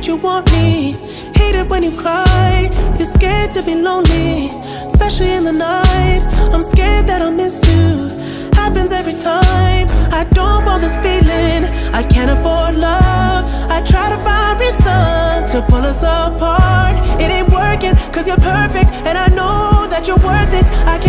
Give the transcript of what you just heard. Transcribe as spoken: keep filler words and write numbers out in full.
that you want me. Hate it when you cry. You're scared to be lonely, especially in the night. I'm scared that I'll miss you. Happens every time. I don't want this feeling. I can't afford love. I try to find reason to pull us apart. It ain't working, cause you're perfect, and I know that you're worth it. I